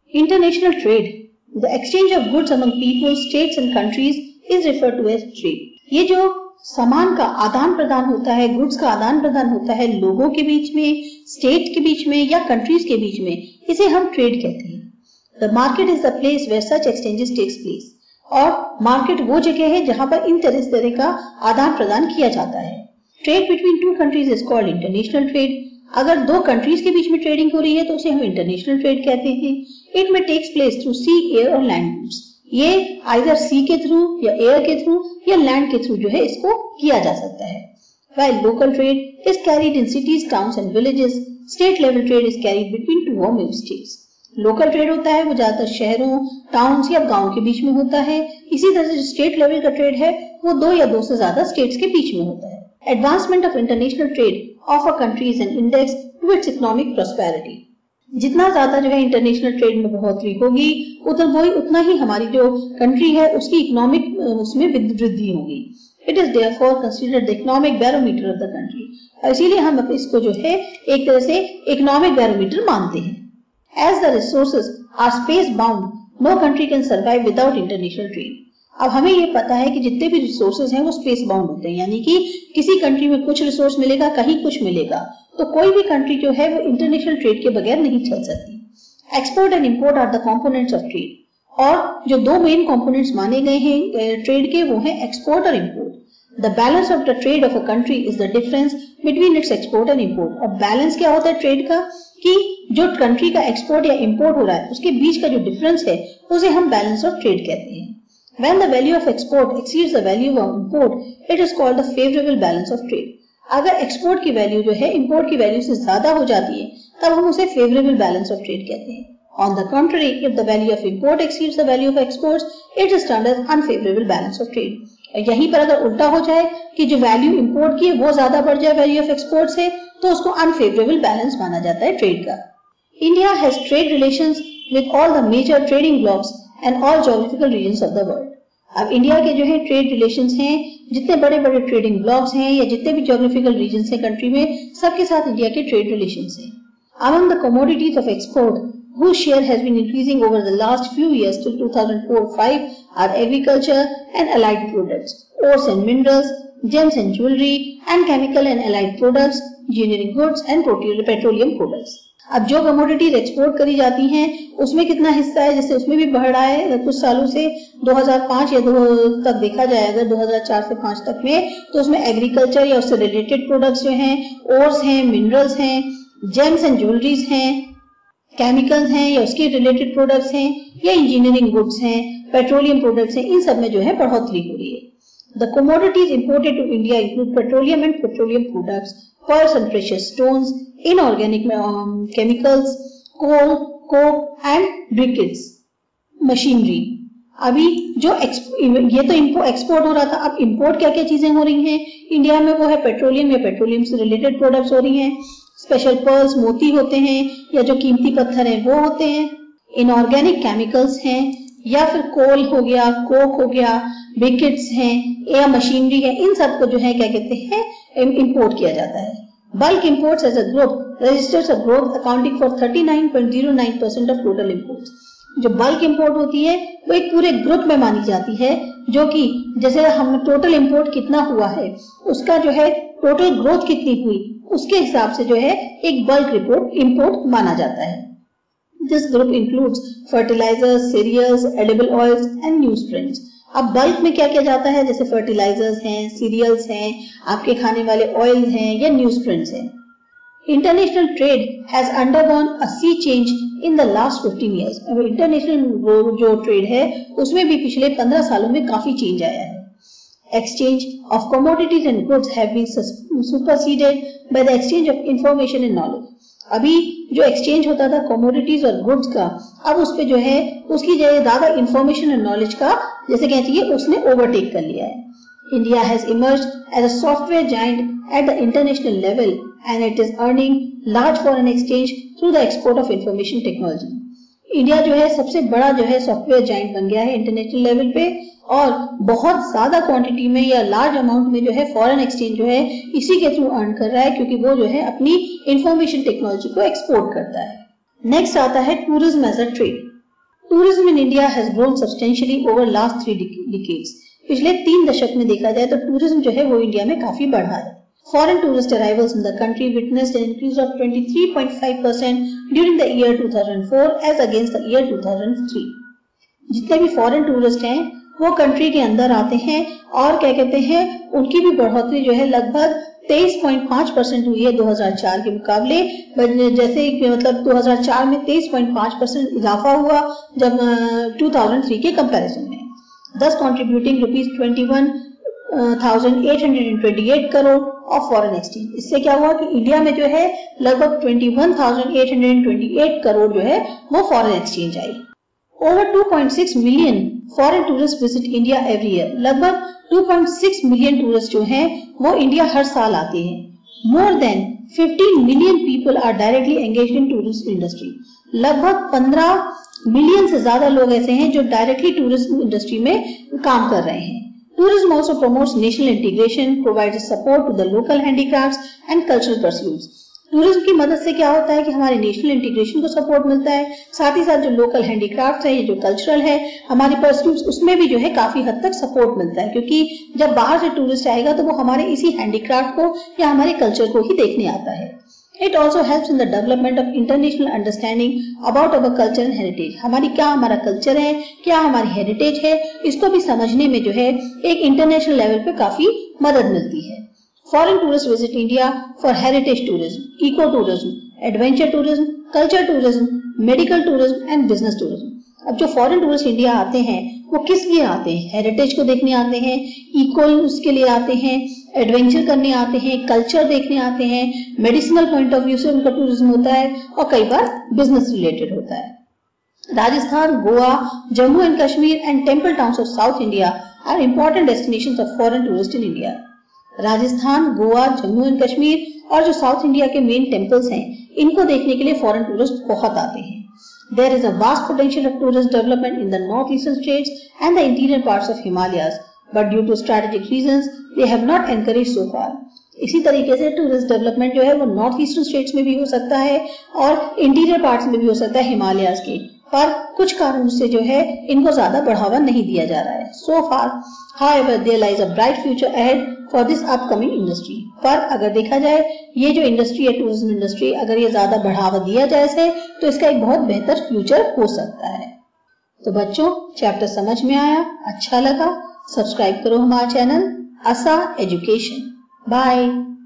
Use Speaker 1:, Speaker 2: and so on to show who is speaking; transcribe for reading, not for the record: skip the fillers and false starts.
Speaker 1: International trade, the exchange of goods among people, states and countries is referred to as trade. ये जो सामान का आदान प्रदान होता है, गुड्स का आदान प्रदान होता है लोगों के बीच में, स्टेट के बीच में या कंट्रीज के बीच में, इसे हम ट्रेड कहते हैं. The market is the place where such exchanges takes place. और मार्केट वो जगह है जहां पर इन तरह का आदान प्रदान किया जाता है. Trade between two countries is called international trade. अगर दो कंट्रीज के बीच में ट्रेडिंग हो रही है तो उसे हम इंटरनेशनल ट्रेड कहते हैं. इट में takes place through sea, air और लैंड गुड्स. ये आइदर सी के थ्रू या एयर के थ्रू या लैंड के थ्रू जो है इसको किया जा सकता है. While local trade is carried in cities, towns and villages, state level trade is carried between two or more states. Local trade होता है वो ज्यादातर शहरों, टाउन्स या गांव के बीच में होता है. इसी तरह से जो स्टेट लेवल का ट्रेड है वो दो या दो से ज्यादा स्टेट्स के बीच में होता है. Advancement of international trade of a country is an index to its economic prosperity. जितना ज्यादा जो है इंटरनेशनल ट्रेड में बढ़ोतरी होगी उतना ही हमारी जो कंट्री है उसकी इकोनॉमिक उसमें वृद्धि होगी. It is therefore considered the economic barometer of the country. इसीलिए हम इसको जो है एक तरह से इकोनॉमिक बैरोमीटर मानते हैं. As the resources are space bound, no country can survive without international trade. अब हमें ये पता है कि जितने भी रिसोर्सेज हैं वो स्पेस बाउंड होते हैं, यानी कि किसी कंट्री में कुछ रिसोर्स मिलेगा, कहीं कुछ मिलेगा, तो कोई भी कंट्री जो है वो इंटरनेशनल ट्रेड के बगैर नहीं चल सकती. Export and import are the components of trade. और जो दो मेन कंपोनेंट्स माने गए हैं ट्रेड के वो हैं एक्सपोर्ट और import. The balance of the trade of a country is the difference between its export and import. और बैलेंस क्या होता है ट्रेड का कि जो कंट्री का एक्सपोर्ट या इंपोर्ट हो रहा है उसके बीच का जो डिफरेंस है उसे हम बैलेंस ऑफ ट्रेड कहते हैं. When the value of export exceeds the value of import, it is called the favorable balance of trade. अगर एक्सपोर्ट की वैल्यू जो है इंपोर्ट की वैल्यू से ज्यादा हो जाती है तब हम उसे फेवरेबल बैलेंस ऑफ ट्रेड कहते हैं. On the contrary, if the value of import exceeds the value of exports, it is termed as unfavorable balance of trade. यहीं पर अगर उल्टा हो जाए कि जो वैल्यू इंपोर्ट की है वो ज्यादा बढ़ जाए वैल्यू ऑफ एक्सपोर्ट से, तो उसको अनफेवरेबल बैलेंस माना जाता है ट्रेड का. India has trade relations with all the major trading blocks and all geographical regions of the world. अब इंडिया के जो है ट्रेड रिलेशंस हैं, जितने बड़े बड़े ट्रेडिंग ब्लॉक्स हैं या जितने भी ज्योग्राफिकल रीजन्स हैं कंट्री में, सबके साथ इंडिया के ट्रेड रिलेशंस हैं. Among the commodities of export whose share has been increasing over the last few years till 2004-5 are agriculture and allied products, ores and minerals, gems and jewelry, and chemical and allied products, engineering goods and petroleum products. अब जो commodities export करी जाती हैं उसमें कितना हिस्सा है, जैसे उसमें भी बढ़ रहा है कुछ सालों से. 2005 या 2 तक देखा जाए, अगर 2004 से 5 तक में, तो उसमें एग्रीकल्चर या उससे रिलेटेड प्रोडक्ट्स जो हैं, ओर्स हैं, मिनरल्स हैं, जेम्स एंड ज्वेलरीज हैं, केमिकल्स हैं या उसके रिलेटेड प्रोडक्ट्स हैं, या इंजीनियरिंग गुड्स हैं, पेट्रोलियम प्रोडक्ट्स हैं, इन सब में जो है बढ़ोतरी हो रही है. The commodities imported to India include petroleum and petroleum products, pearls and precious stones, inorganic chemicals, coal, coke and briquettes, machinery. अभी जो ये तो एक्सपोर्ट हो रहा था, अब इंपोर्ट क्या क्या चीजें हो रही हैं इंडिया में, वो है पेट्रोलियम या पेट्रोलियम से रिलेटेड प्रोडक्ट्स हो रही हैं. स्पेशल पर्ल्स, मोती होते हैं या जो कीमती पत्थर हैं वो होते हैं. इनऑर्गेनिक केमिकल्स हैं या फिर कोल हो गया, कोक हो गया, ब्रिकेट्स हैं या मशीनरी है, इन सबको जो है क्या कहते हैं इंपोर्ट किया जाता है. Bulk imports as a group registers a growth accounting for 39.09% of total imports. जो बल्क इंपोर्ट होती है वो एक पूरे ग्रुप में मानी जाती है, जो कि जैसे हम टोटल इंपोर्ट कितना हुआ है उसका जो है टोटल ग्रोथ कितनी हुई उसके हिसाब से जो है एक बल्क रिपोर्ट इंपोर्ट माना जाता है. This group includes fertilisers, cereals, edible oils and newsprints. अब बल्क में क्या किया जाता है, जैसे फर्टिलाइजर्स हैं, सीरियल्स हैं, आपके खाने वाले ऑयल हैं या न्यूज़प्रिंट्स हैं. International trade has undergone a sea change in the last 15 years. अब इंटरनेशनल जो ट्रेड है उसमें भी पिछले 15 सालों में काफी चेंज आया है. Exchange of commodities and goods have been superseded by the exchange of information and knowledge. अभी जो एक्सचेंज होता था कमोडिटीज और गुड्स का, अब उस पे जो है उसकी जगह ज्यादा इंफॉर्मेशन और नॉलेज का जैसे कहती है उसने ओवरटेक कर लिया है. India has emerged as a software giant at the international level and it is earning large foreign exchange through the export of information technology. India जो है सबसे बड़ा जो है सॉफ्टवेयर जाइंट बन गया है इंटरनेशनल लेवल पे, और बहुत ज्यादा क्वांटिटी में या लार्ज अमाउंट में जो है फॉरेन एक्सचेंज जो है इसी के थ्रू अर्न कर रहा है, क्योंकि वो जो है अपनी इंफॉर्मेशन टेक्नोलॉजी को एक्सपोर्ट करता है. नेक्स्ट आता है tourism as a trade. Tourism in India has grown substantially over last 3 decades. पिछले 3 दशक में देखा जाए तो टूरिज्म जो है वो इंडिया में काफी बढ़ा है। Foreign tourist arrivals in the country witnessed an increase of 23.5% during the year 2004 as against the year 2003। जितने भी फॉरेन टूरिस्ट हैं वो कंट्री के अंदर आते हैं और क्या कहते हैं उनकी भी बढ़ोतरी जो है लगभग 23.5% हुई है 2004 के मुकाबले। जैसे मतलब 2004 में 23.5% इजाफा हुआ जब 2003 के कंपैरिजन में, thus contributing ₹21,828 crore of foreign exchange. इससे क्या हुआ कि इंडिया में जो है लगभग 21,828 करोड़ जो है वो फॉरेन एक्सचेंज आई। Over 2.6 million foreign tourist visit India every year. लगभग 2.6 मिलियन टूरिस्ट जो हैं वो इंडिया हर साल आते हैं। More than 15 million people are directly engaged in tourism industry. लगभग 15 मिलियन से ज्यादा लोग ऐसे हैं जो डायरेक्टली टूरिज्म इंडस्ट्री में काम कर रहे हैं। Tourism also promotes national integration, provides support to the local handicrafts and cultural pursuits. Tourism की मदद से क्या होता है कि हमारे नेशनल इंटीग्रेशन को सपोर्ट मिलता है, साथ ही साथ जो लोकल हैंडीक्राफ्ट है, ये जो कल्चरल है हमारी परस्यूट्स, उसमें भी जो है काफी हद तक सपोर्ट मिलता है, क्योंकि जब बाहर से टूरिस्ट आएगा तो वो हमारे इसी हैंडीक्राफ्ट को या हमारे कल्चर को ही देखने आता है। It also helps in the development of international understanding about our culture and heritage. हमारा कल्चर है, क्या हमारी हेरिटेज है, इसको भी समझने में जो है एक इंटरनेशनल लेवल पे काफी मदद मिलती है। Foreign tourists visit India for heritage tourism, eco tourism, adventure tourism, culture tourism, medical tourism and business tourism. अब जो फॉरेन टूरिस्ट इंडिया आते हैं वो किस लिए आते हैं? हेरिटेज को देखने आते हैं, इको उसके लिए आते हैं, एडवेंचर करने आते हैं, कल्चर देखने आते हैं, मेडिसिनल पॉइंट ऑफ व्यू से उनका टूरिज्म होता है और कई बार बिजनेस रिलेटेड होता है। Rajasthan, Goa, Jammu and Kashmir and temple towns of South India are important destinations of foreign tourist in India. Rajasthan, Goa, Jammu and Kashmir और जो साउथ इंडिया के मेन टेम्पल्स हैं इनको देखने के लिए फॉरेन टूरिस्ट बहुत आते हैं। There is a vast potential of tourist development in the northeastern states and the interior parts of Himalayas, but due to strategic reasons, they have not encouraged so far. इसी तरीके से tourist development जो है वो north eastern states में भी हो सकता है और इंटीरियर पार्ट्स में भी हो सकता है हिमालयाज के, पर कुछ कारणों से जो है इनको ज्यादा बढ़ावा नहीं दिया जा रहा है। So far, however, there lies a bright future ahead for this upcoming industry. पर अगर देखा जाए ये जो इंडस्ट्री है टूरिज्म इंडस्ट्री, अगर ये ज्यादा बढ़ावा दिया जाए इसे तो इसका एक बहुत बेहतर फ्यूचर हो सकता है। तो बच्चों, चैप्टर समझ में आया, अच्छा लगा, सब्सक्राइब करो हमारा चैनल आसा एजुकेशन। बाय।